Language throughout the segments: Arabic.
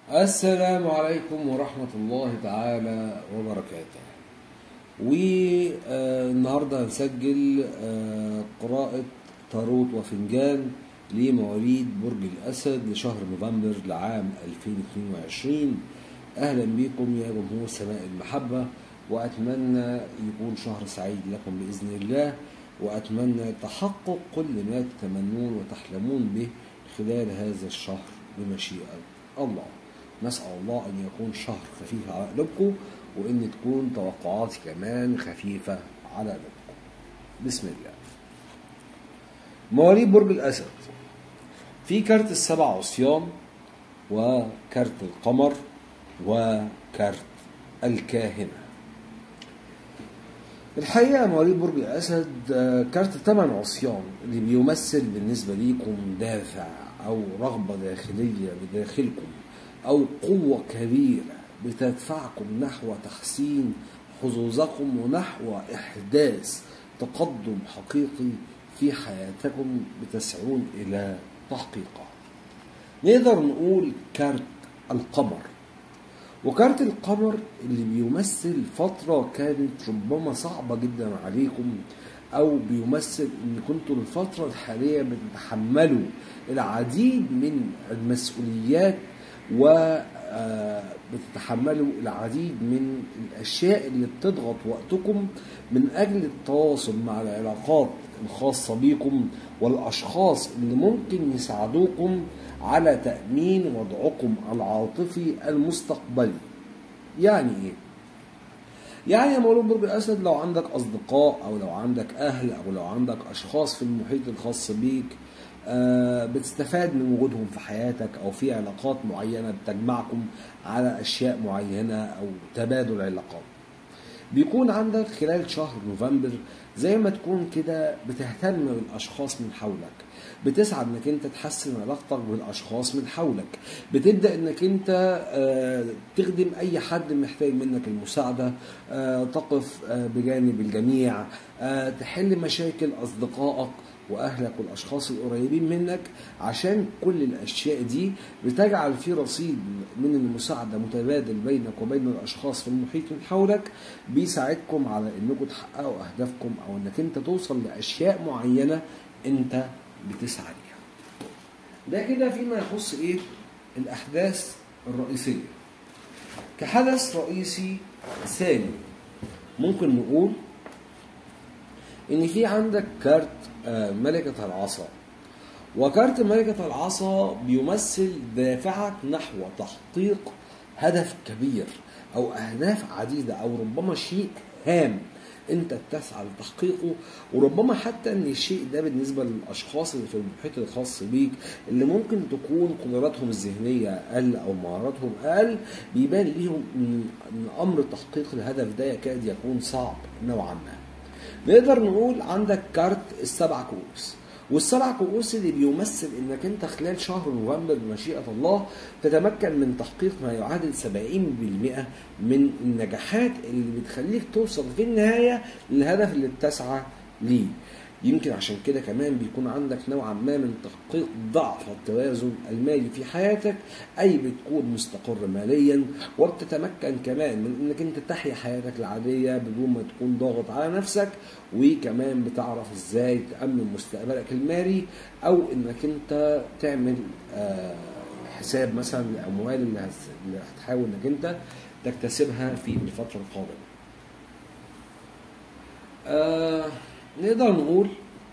السلام عليكم ورحمة الله تعالى وبركاته. والنهاردة هنسجل قراءة تاروت وفنجان لمواليد برج الأسد لشهر نوفمبر لعام 2022. أهلا بكم يا جمهور سماء المحبة، وأتمنى يكون شهر سعيد لكم بإذن الله، وأتمنى تحقق كل ما تتمنون وتحلمون به خلال هذا الشهر بمشيئة الله. نسأل الله أن يكون شهر خفيف على قلوبكم، وإن تكون توقعاتي كمان خفيفة على قلوبكم. بسم الله. مواليد برج الأسد، في كارت السبع عصيان، وكارت القمر، وكارت الكاهنة. الحقيقة مواليد برج الأسد كارت 8 عصيان اللي بيمثل بالنسبة ليكم دافع أو رغبة داخلية بداخلكم، أو قوة كبيرة بتدفعكم نحو تحسين حظوظكم ونحو إحداث تقدم حقيقي في حياتكم بتسعون إلى تحقيقه. نقدر نقول كارت القمر، وكارت القمر اللي بيمثل فترة كانت ربما صعبة جدا عليكم، أو بيمثل إن كنتوا الفترة الحالية بتتحملوا العديد من المسؤوليات وبتتحملوا العديد من الأشياء اللي بتضغط وقتكم من أجل التواصل مع العلاقات الخاصة بكم والأشخاص اللي ممكن يساعدوكم على تأمين وضعكم العاطفي المستقبلي. يعني إيه؟ يعني يا مولود برج الأسد، لو عندك أصدقاء أو لو عندك أهل أو لو عندك أشخاص في المحيط الخاص بيك بتستفاد من وجودهم في حياتك، أو في علاقات معينة بتجمعكم على أشياء معينة أو تبادل علاقات، بيكون عندك خلال شهر نوفمبر زي ما تكون كده بتهتم بالأشخاص من حولك، بتسعى انك انت تحسن علاقتك بالاشخاص من حولك، بتبدا انك انت تخدم اي حد محتاج منك المساعده، تقف بجانب الجميع، تحل مشاكل اصدقائك واهلك والاشخاص القريبين منك، عشان كل الاشياء دي بتجعل في رصيد من المساعده متبادل بينك وبين الاشخاص في المحيط من حولك، بيساعدكم على انكم تحققوا اهدافكم، او انك انت توصل لاشياء معينه انت بتسعى ليها. ده كده فيما يخص ايه؟ الاحداث الرئيسيه. كحدث رئيسي ثاني ممكن نقول ان في عندك كارت ملكة العصا، وكارت ملكة العصا بيمثل دافعك نحو تحقيق هدف كبير او اهداف عديدة، او ربما شيء هام انت بتسعى لتحقيقه، وربما حتى ان الشيء ده بالنسبه للاشخاص اللي في المحيط الخاص بيك اللي ممكن تكون قدراتهم الذهنيه اقل او مهاراتهم اقل، بيبان ليهم ان امر تحقيق الهدف ده يكاد يكون صعب نوعا ما. نقدر نقول عندك كارت السبع كؤوس، والسبع كؤوس اللي بيمثل انك انت خلال شهر نوفمبر بمشيئة الله تتمكن من تحقيق ما يعادل 70% من النجاحات اللي بتخليك توصل في النهاية للهدف اللي بتسعى ليه. يمكن عشان كده كمان بيكون عندك نوعا ما من تحقيق ضعف التوازن المالي في حياتك، اي بتكون مستقر ماليا، وبتتمكن كمان من انك انت تحيا حياتك العادية بدون ما تكون ضاغط على نفسك، وكمان بتعرف ازاي تأمن مستقبلك المالي، او انك انت تعمل حساب مثلا للاموال اللي هتحاول انك انت تكتسبها في الفترة القادمة. نقدر نقول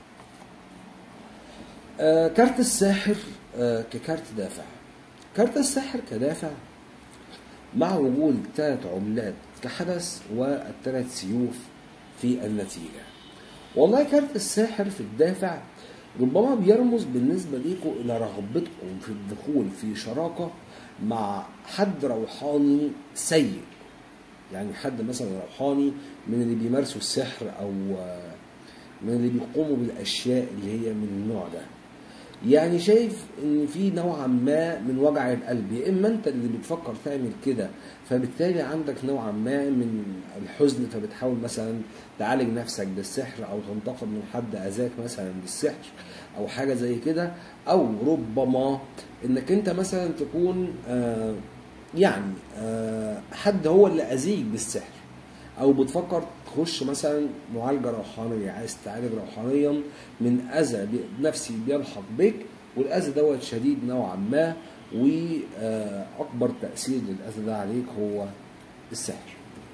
كارت الساحر ككارت دافع. كارت الساحر كدافع مع وجود 3 عملات كحدث و3 سيوف في النتيجة. والله كارت الساحر في الدافع ربما بيرمز بالنسبة ليكم إلى رغبتكم في الدخول في شراكة مع حد روحاني سيء، يعني حد مثلا روحاني من اللي بيمارسوا السحر، أو من اللي بيقوموا بالأشياء اللي هي من النوع ده. يعني شايف ان في نوعا ما من وجع القلب، يا اما انت اللي بتفكر تعمل كده، فبالتالي عندك نوعا ما من الحزن، فبتحاول مثلا تعالج نفسك بالسحر، او تنتقم من حد اذاك مثلا بالسحر او حاجه زي كده، او ربما انك انت مثلا تكون يعني حد هو اللي أذيك بالسحر، أو بتفكر تخش مثلا معالجة روحانية، عايز تعالج روحانيا من أذى نفسي بيلحق بك، والأذى دوت شديد نوعا ما، وأكبر تأثير للأذى ده عليك هو السحر.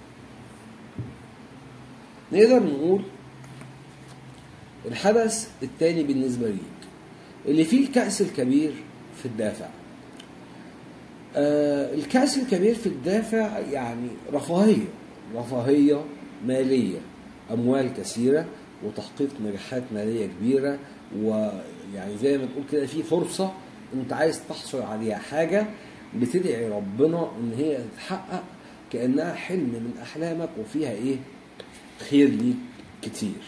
نقدر نقول الحدث التاني بالنسبة ليك اللي فيه الكأس الكبير في الدافع. الكأس الكبير في الدافع يعني رفاهية مالية، أموال كثيرة، وتحقيق نجاحات مالية كبيرة، ويعني زي ما تقول كده في فرصة أنت عايز تحصل عليها، حاجة بتدعي ربنا إن هي تتحقق كأنها حلم من أحلامك، وفيها إيه خير ليك كتير.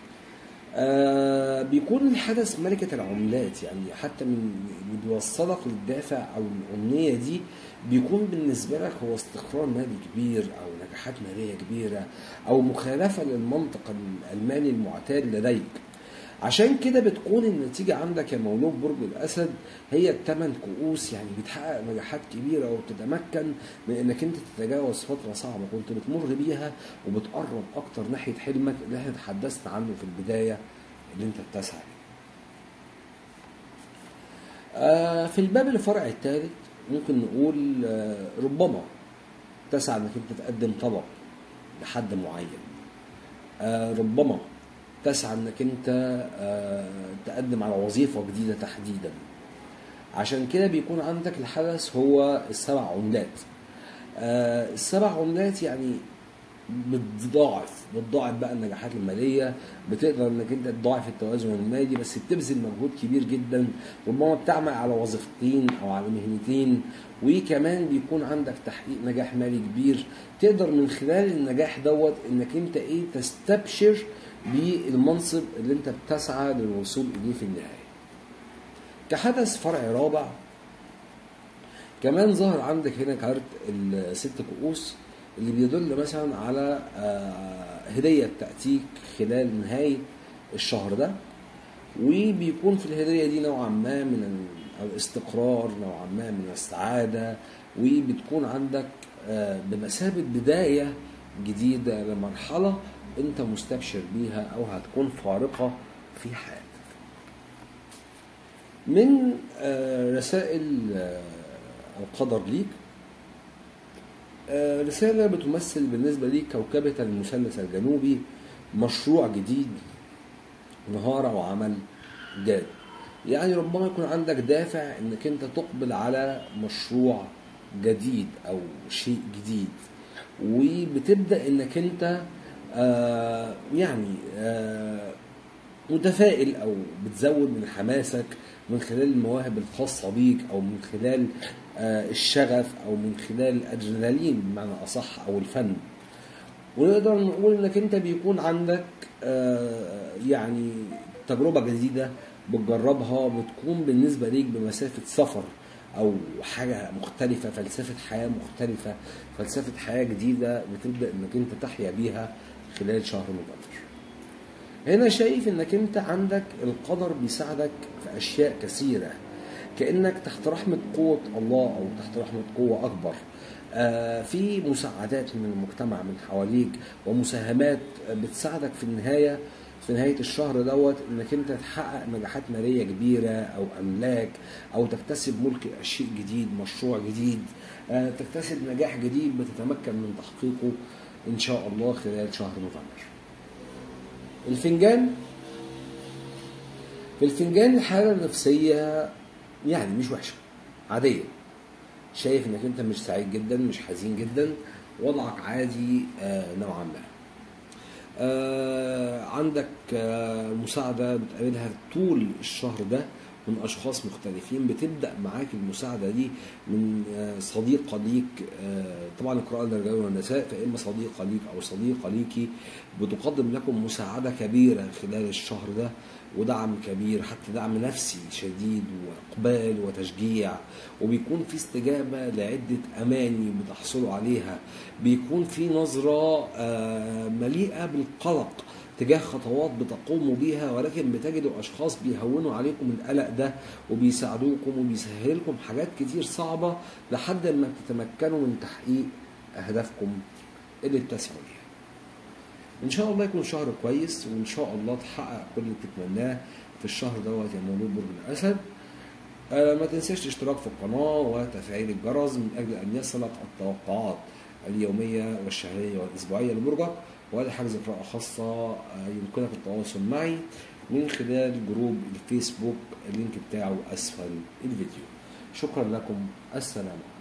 بيكون الحدث ملكة العملات، يعني حتى من اللي بيوصلك للدافع أو الأمنية دي بيكون بالنسبة لك هو استقرار مالي كبير، أو نجاحات مالية كبيرة، أو مخالفة للمنطق المالي المعتاد لديك. عشان كده بتكون النتيجة عندك يا مولود برج الأسد هي الثمان كؤوس، يعني بتحقق نجاحات كبيرة، وبتتمكن من انك انت تتجاوز فترة صعبة كنت بتمر بيها، وبتقرب اكتر ناحية حلمك اللي احنا تحدثت عنه في البداية اللي انت بتسعى ليه. في الباب الفرع الثالث ممكن نقول ربما تسعى انك انت تقدم طلب لحد معين، ربما تسعى انك انت تقدم على وظيفة جديدة تحديدا. عشان كده بيكون عندك الحدث هو السبع عملات. السبع عملات يعني بتضاعف بقى النجاحات المالية، بتقدر انك انت تضاعف التوازن المالي، بس بتبذل مجهود كبير جدا، ربما بتعمل على وظيفتين او على مهنتين، وكمان بيكون عندك تحقيق نجاح مالي كبير، تقدر من خلال النجاح دوت انك انت تستبشر بالمنصب اللي انت بتسعى للوصول اليه في النهاية. كحدث فرع رابع كمان ظهر عندك هنا كارت الست كؤوس، اللي بيدل مثلا على هدية تأتيك خلال نهاية الشهر ده، وبيكون في الهدية دي نوعا ما من الاستقرار، نوعا ما من السعادة، وبتكون عندك بمثابة بداية جديدة لمرحلة انت مستبشر بيها او هتكون فارقة في حياتك. من رسائل القدر ليك، رسالة بتمثل بالنسبة ليك كوكبة المثلث الجنوبي، مشروع جديد، مهارة وعمل جاد. يعني ربما يكون عندك دافع انك انت تقبل على مشروع جديد او شيء جديد، وبتبدأ انك انت متفائل، او بتزود من حماسك من خلال المواهب الخاصة بيك، او من خلال الشغف، او من خلال الادرينالين بمعنى اصح، او الفن. ونقدر نقول انك انت بيكون عندك يعني تجربة جديدة بتجربها، بتكون بالنسبة ليك بمسافة سفر او حاجة مختلفة، فلسفة حياة مختلفة، فلسفة حياة جديدة بتبدأ انك انت تحيا بيها خلال شهر نوفمبر. هنا شايف انك انت عندك القدر بيساعدك في اشياء كثيرة، كأنك تحت رحمة قوة الله، او تحت رحمة قوة اكبر، في مساعدات من المجتمع من حواليك، ومساهمات بتساعدك في نهاية الشهر دوت انك انت تحقق نجاحات مالية كبيرة، او املاك، او تكتسب ملك شيء جديد، مشروع جديد، تكتسب نجاح جديد بتتمكن من تحقيقه ان شاء الله خلال شهر نوفمبر. في الفنجان الحالة النفسية يعني مش وحشة، عادية. شايف انك انت مش سعيد جدا، مش حزين جدا، وضعك عادي نوعا ما. عندك مساعدة بتقابلها طول الشهر ده من أشخاص مختلفين، بتبدأ معاك المساعدة دي من صديقة ليك، طبعا القراءة للرجال والنساء، فإما صديقة ليك أو صديقة ليكي بتقدم لكم مساعدة كبيرة خلال الشهر ده، ودعم كبير، حتى دعم نفسي شديد، وإقبال وتشجيع، وبيكون في استجابة لعدة أماني بتحصلوا عليها، بيكون في نظرة مليئة بالقلق تجاه خطوات بتقوموا بيها، ولكن بتجدوا أشخاص بيهونوا عليكم القلق ده وبيساعدوكم وبيسهل لكم حاجات كتير صعبة لحد ما تتمكنوا من تحقيق أهدافكم اللي بتسعوا ليها. إن شاء الله يكون شهر كويس، وإن شاء الله تحقق كل اللي بتتمناه في الشهر دوت يا مولود برج الأسد. ما تنساش الاشتراك في القناة وتفعيل الجرس من أجل أن يصلك التوقعات اليومية والشهرية والأسبوعية لبرجك. وهذا حجز قراءة خاصة يمكنك التواصل معي من خلال جروب الفيسبوك، اللينك بتاعه أسفل الفيديو. شكرا لكم، السلام عليكم.